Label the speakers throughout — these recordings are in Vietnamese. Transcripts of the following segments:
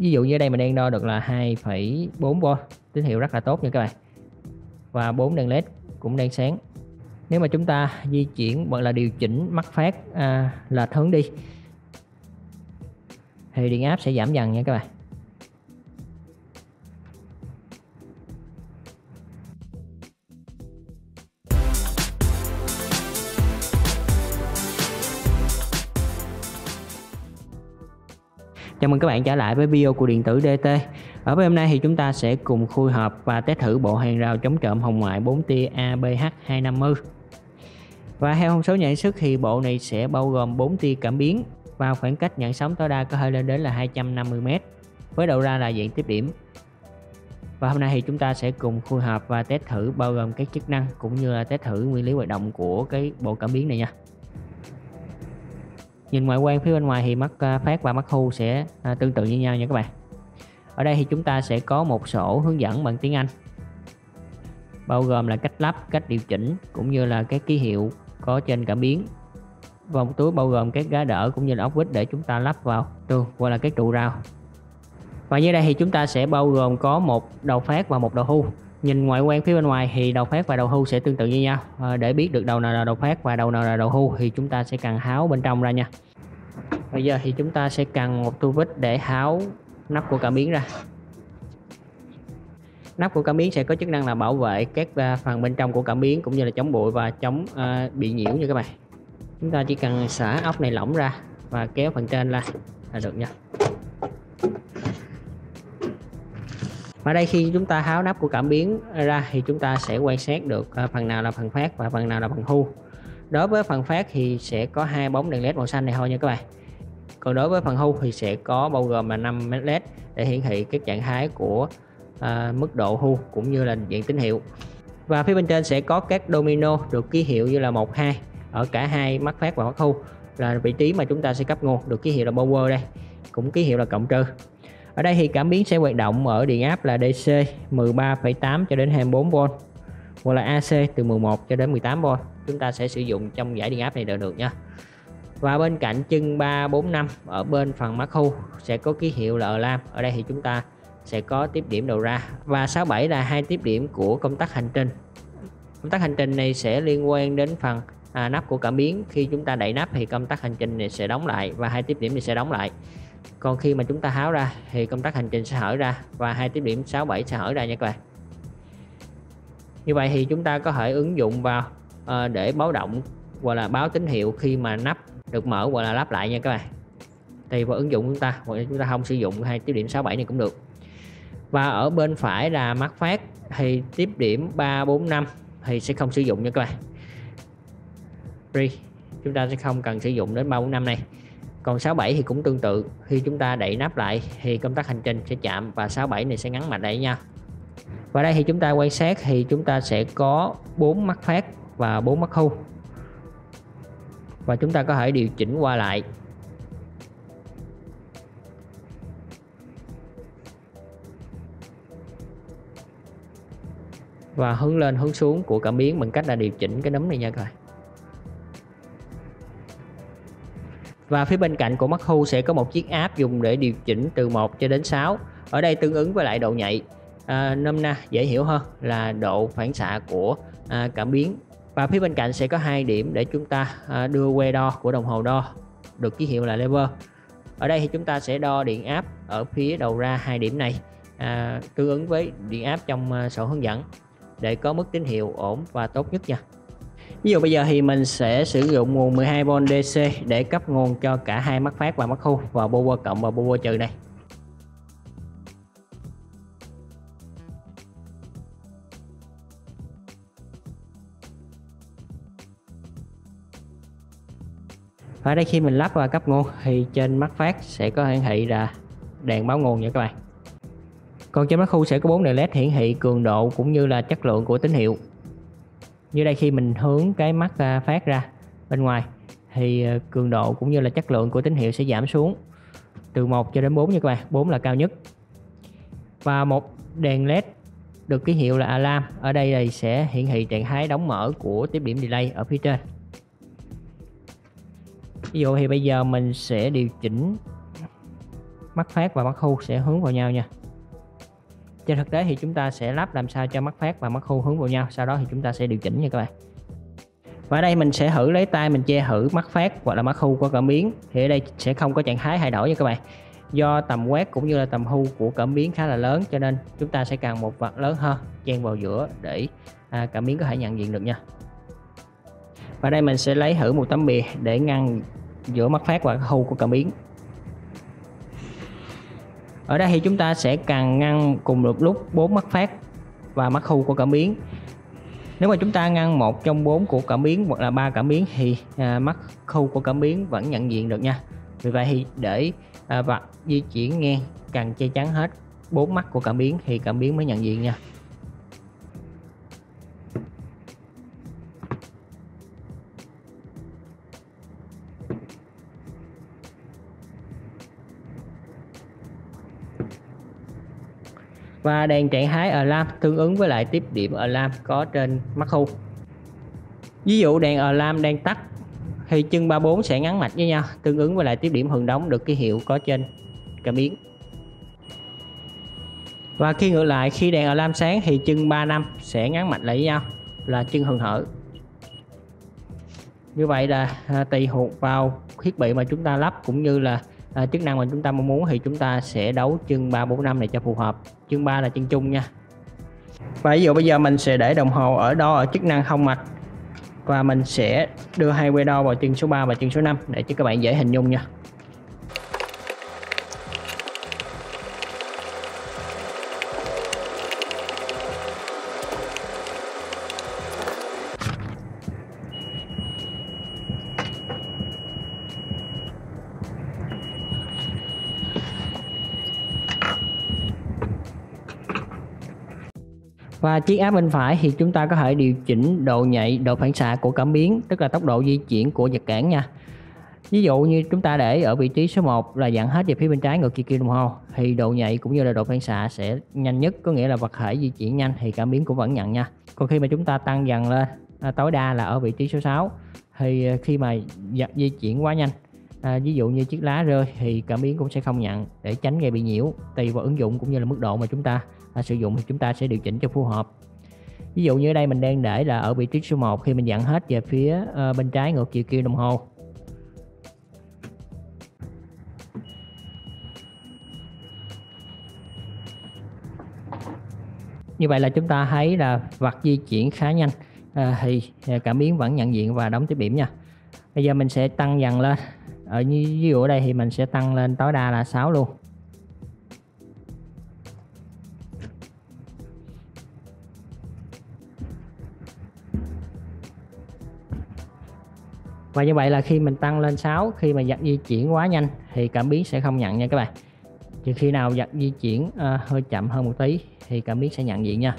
Speaker 1: Ví dụ như ở đây mình đang đo được là 2,4V, tín hiệu rất là tốt nha các bạn. Và 4 đèn led cũng đang sáng. Nếu mà chúng ta di chuyển hoặc là điều chỉnh mắc phát lệch hướng đi thì điện áp sẽ giảm dần nha các bạn. Chào mừng các bạn trở lại với video của Điện tử DT. Ở với hôm nay thì chúng ta sẽ cùng khui hộp và test thử bộ hàng rào chống trộm hồng ngoại 4 tia ABH250. Và theo thông số nhận sức thì bộ này sẽ bao gồm 4 tia cảm biến và khoảng cách nhận sóng tối đa có thể lên đến là 250m với đầu ra là dạng tiếp điểm. Và hôm nay thì chúng ta sẽ cùng khui hộp và test thử bao gồm các chức năng cũng như là test thử nguyên lý hoạt động của cái bộ cảm biến này nha. Nhìn ngoại quan phía bên ngoài thì mắc phát và mắc thu sẽ tương tự như nhau nha các bạn. Ở đây thì chúng ta sẽ có một sổ hướng dẫn bằng tiếng Anh bao gồm là cách lắp, cách điều chỉnh cũng như là các ký hiệu có trên cảm biến, và một túi bao gồm các gá đỡ cũng như là ốc vít để chúng ta lắp vào tường hoặc là các trụ rào. Và dưới đây thì chúng ta sẽ bao gồm có một đầu phát và một đầu thu. Nhìn ngoại quan phía bên ngoài thì đầu phát và đầu thu sẽ tương tự như nhau. Để biết được đầu nào là đầu phát và đầu nào là đầu thu thì chúng ta sẽ cần tháo bên trong ra nha. Bây giờ thì chúng ta sẽ cần một tua vít để tháo nắp của cảm biến ra. Nắp của cảm biến sẽ có chức năng là bảo vệ các phần bên trong của cảm biến cũng như là chống bụi và chống bị nhiễu nha các bạn. Chúng ta chỉ cần xả ốc này lỏng ra và kéo phần trên ra là được nha. Ở đây khi chúng ta tháo nắp của cảm biến ra thì chúng ta sẽ quan sát được phần nào là phần phát và phần nào là phần thu. Đối với phần phát thì sẽ có 2 bóng đèn led màu xanh này thôi nha các bạn. Còn đối với phần thu thì sẽ có bao gồm là 5 led để hiển thị các trạng thái của mức độ thu cũng như là dạng tín hiệu. Và phía bên trên sẽ có các domino được ký hiệu như là 1, 2 ở cả hai mắt phát và mắt thu, là vị trí mà chúng ta sẽ cấp nguồn, được ký hiệu là power đây, cũng ký hiệu là cộng trừ. Ở đây thì cảm biến sẽ hoạt động ở điện áp là DC 13,8 cho đến 24V hoặc là AC từ 11 cho đến 18V. Chúng ta sẽ sử dụng trong giải điện áp này được nha. Và bên cạnh chân 3, 4, 5 ở bên phần mắt thu sẽ có ký hiệu là alarm. Ở đây thì chúng ta sẽ có tiếp điểm đầu ra, và 6, 7 là 2 tiếp điểm của công tắc hành trình. Công tắc hành trình này sẽ liên quan đến phần nắp của cảm biến. Khi chúng ta đẩy nắp thì công tắc hành trình này sẽ đóng lại và 2 tiếp điểm này sẽ đóng lại. Còn khi mà chúng ta tháo ra thì công tắc hành trình sẽ hở ra và 2 tiếp điểm 6, 7 sẽ hở ra nha các bạn. Như vậy thì chúng ta có thể ứng dụng vào để báo động hoặc là báo tín hiệu khi mà nắp được mở hoặc là lắp lại nha các bạn. Tùy vào ứng dụng của chúng ta, hoặc là chúng ta không sử dụng 2 tiếp điểm 6, 7 này cũng được. Và ở bên phải là mắt phát thì tiếp điểm 3, 4, 5 thì sẽ không sử dụng nha các bạn. Chúng ta sẽ không cần sử dụng đến 3, 4, 5 này. Còn 6, 7 thì cũng tương tự, khi chúng ta đẩy nắp lại thì công tắc hành trình sẽ chạm và 6, 7 này sẽ ngắn mạch đẩy nhau. Và đây thì chúng ta quan sát thì chúng ta sẽ có 4 mắt phát và 4 mắt thu, và chúng ta có thể điều chỉnh qua lại. Và hướng lên hướng xuống của cảm biến bằng cách là điều chỉnh cái nấm này nha các bạn. Và phía bên cạnh của mắt thu sẽ có một chiếc áp dùng để điều chỉnh từ 1 cho đến 6. Ở đây tương ứng với lại độ nhạy, nôm na dễ hiểu hơn là độ phản xạ của cảm biến. Và phía bên cạnh sẽ có 2 điểm để chúng ta đưa que đo của đồng hồ đo, được ký hiệu là lever. Ở đây thì chúng ta sẽ đo điện áp ở phía đầu ra 2 điểm này, tương ứng với điện áp trong sổ hướng dẫn để có mức tín hiệu ổn và tốt nhất nha. Ví dụ bây giờ thì mình sẽ sử dụng nguồn 12V DC để cấp nguồn cho cả hai mắt phát và mắt thu vào power cộng và power trừ này. Và đây khi mình lắp và cấp nguồn thì trên mắt phát sẽ có hiển thị là đèn báo nguồn nha các bạn. Còn trên mắt thu sẽ có 4 đèn led hiển thị cường độ cũng như là chất lượng của tín hiệu. Như đây khi mình hướng cái mắt phát ra bên ngoài thì cường độ cũng như là chất lượng của tín hiệu sẽ giảm xuống từ 1 cho đến 4 nha các bạn. 4 là cao nhất. Và một đèn led được ký hiệu là alarm, ở đây sẽ hiển thị trạng thái đóng mở của tiếp điểm delay ở phía trên. Ví dụ thì bây giờ mình sẽ điều chỉnh mắc phát và mắc hưu sẽ hướng vào nhau nha. Trên thực tế thì chúng ta sẽ lắp làm sao cho mắc phát và mắc hưu hướng vào nhau, sau đó thì chúng ta sẽ điều chỉnh nha các bạn. Và ở đây mình sẽ thử lấy tay mình che thử mắc phát hoặc là mắc hưu của cảm biến, thì ở đây sẽ không có trạng thái thay đổi nha các bạn. Do tầm quét cũng như là tầm hưu của cảm biến khá là lớn, cho nên chúng ta sẽ cần một vật lớn hơn chen vào giữa để cảm biến có thể nhận diện được nha. Và đây mình sẽ lấy thử một tấm bìa để ngăn giữa mắc phát và hưu của cảm biến. Ở đây thì chúng ta sẽ cần ngăn cùng một lúc 4 mắc phát và mắc hưu của cảm biến. Nếu mà chúng ta ngăn một trong 4 của cảm biến hoặc là 3 cảm biến thì mắc hưu của cảm biến vẫn nhận diện được nha. Vì vậy thì để vật di chuyển ngang cần che chắn hết 4 mắt của cảm biến thì cảm biến mới nhận diện nha. Và đèn trạng thái alarm tương ứng với lại tiếp điểm alarm có trên mắc hưu. Ví dụ đèn alarm đang tắt thì chân 34 sẽ ngắn mạch với nhau, tương ứng với lại tiếp điểm hừng đóng được ký hiệu có trên cảm biến. Và khi ngược lại, khi đèn alarm sáng thì chân 35 sẽ ngắn mạch lại với nhau là chân hừng hở. Như vậy là tùy thuộc vào thiết bị mà chúng ta lắp cũng như là chức năng mà chúng ta mong muốn thì chúng ta sẽ đấu chân 3, 4, 5 này cho phù hợp. Chân 3 là chân chung nha. Và ví dụ bây giờ mình sẽ để đồng hồ ở đo ở chức năng không mạch và mình sẽ đưa hai que đo vào chân số 3 và chân số 5 để cho các bạn dễ hình dung nha. Và chiếc áp bên phải thì chúng ta có thể điều chỉnh độ nhạy, độ phản xạ của cảm biến, tức là tốc độ di chuyển của vật cản nha. Ví dụ như chúng ta để ở vị trí số 1 là dặn hết về phía bên trái ngược chiều kim đồng hồ thì độ nhạy cũng như là độ phản xạ sẽ nhanh nhất, có nghĩa là vật thể di chuyển nhanh thì cảm biến cũng vẫn nhận nha. Còn khi mà chúng ta tăng dần lên tối đa là ở vị trí số 6 thì khi mà vật di chuyển quá nhanh, ví dụ như chiếc lá rơi thì cảm biến cũng sẽ không nhận, để tránh gây bị nhiễu. Tùy vào ứng dụng cũng như là mức độ mà chúng ta sử dụng thì chúng ta sẽ điều chỉnh cho phù hợp. Ví dụ như ở đây mình đang để là ở vị trí số 1, khi mình dặn hết về phía bên trái ngược chiều kim đồng hồ như vậy là chúng ta thấy là vật di chuyển khá nhanh, thì cảm biến vẫn nhận diện và đóng tiếp điểm nha. Bây giờ mình sẽ tăng dần lên. Ví dụ ở đây thì mình sẽ tăng lên tối đa là 6 luôn. Và như vậy là khi mình tăng lên 6, khi mà vật di chuyển quá nhanh thì cảm biến sẽ không nhận nha các bạn. Trừ khi nào vật di chuyển hơi chậm hơn một tí thì cảm biến sẽ nhận diện nha.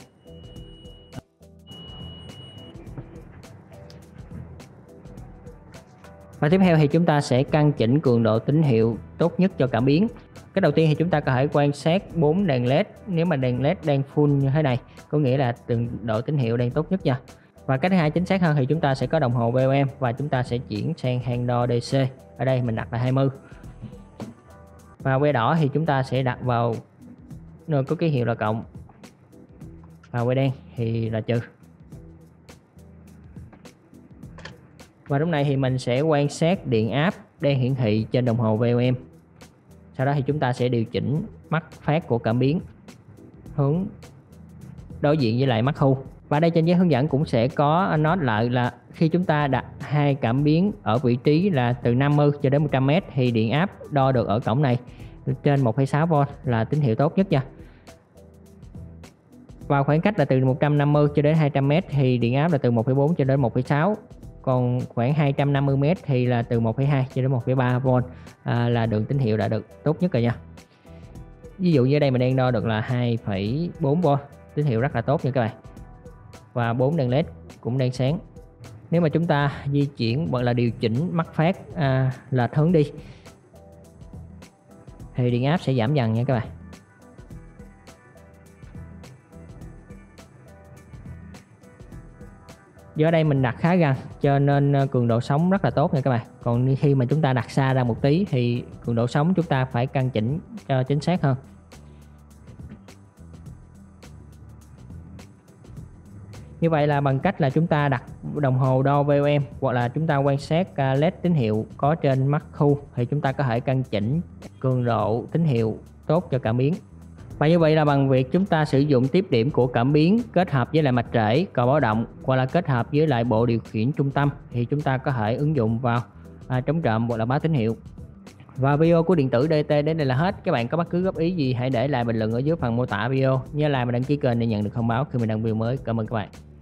Speaker 1: Và tiếp theo thì chúng ta sẽ căn chỉnh cường độ tín hiệu tốt nhất cho cảm biến. Cái đầu tiên thì chúng ta có thể quan sát 4 đèn LED. Nếu mà đèn LED đang full như thế này, có nghĩa là cường độ tín hiệu đang tốt nhất nha. Và cái thứ hai chính xác hơn thì chúng ta sẽ có đồng hồ VOM và chúng ta sẽ chuyển sang hang đo DC. Ở đây mình đặt là 20. Và que đỏ thì chúng ta sẽ đặt vào nơi có ký hiệu là cộng, và que đen thì là trừ. Và lúc này thì mình sẽ quan sát điện áp đang hiển thị trên đồng hồ VOM. Sau đó thì chúng ta sẽ điều chỉnh mắc phát của cảm biến hướng đối diện với lại mắc hưu. Và đây trên giấy hướng dẫn cũng sẽ có nói lại là khi chúng ta đặt hai cảm biến ở vị trí là từ 50 cho đến 100 m thì điện áp đo được ở cổng này trên 1,6V là tín hiệu tốt nhất nha. Và khoảng cách là từ 150 cho đến 200 m thì điện áp là từ 1,4 cho đến 1,6. Còn khoảng 250 m thì là từ 1,2 cho đến 1,3V là đường tín hiệu đã được tốt nhất rồi nha. Ví dụ như ở đây mình đang đo được là 2,4V, tín hiệu rất là tốt nha các bạn. Và 4 đèn LED cũng đang sáng. Nếu mà chúng ta di chuyển hoặc là điều chỉnh mắc phát lệch hướng đi thì điện áp sẽ giảm dần nha các bạn. Do đây mình đặt khá gần cho nên cường độ sóng rất là tốt nha các bạn. Còn khi mà chúng ta đặt xa ra một tí thì cường độ sóng chúng ta phải căn chỉnh cho chính xác hơn. Như vậy là bằng cách là chúng ta đặt đồng hồ đo VOM hoặc là chúng ta quan sát LED tín hiệu có trên mắt khu thì chúng ta có thể căn chỉnh cường độ tín hiệu tốt cho cảm biến. Và như vậy là bằng việc chúng ta sử dụng tiếp điểm của cảm biến kết hợp với lại mạch rễ, còi báo động hoặc là kết hợp với lại bộ điều khiển trung tâm thì chúng ta có thể ứng dụng vào chống trộm hoặc là báo tín hiệu. Và video của điện tử DT đến đây là hết. Các bạn có bất cứ góp ý gì hãy để lại bình luận ở dưới phần mô tả video. Nhớ like và đăng ký kênh để nhận được thông báo khi mình đăng video mới. Cảm ơn các bạn.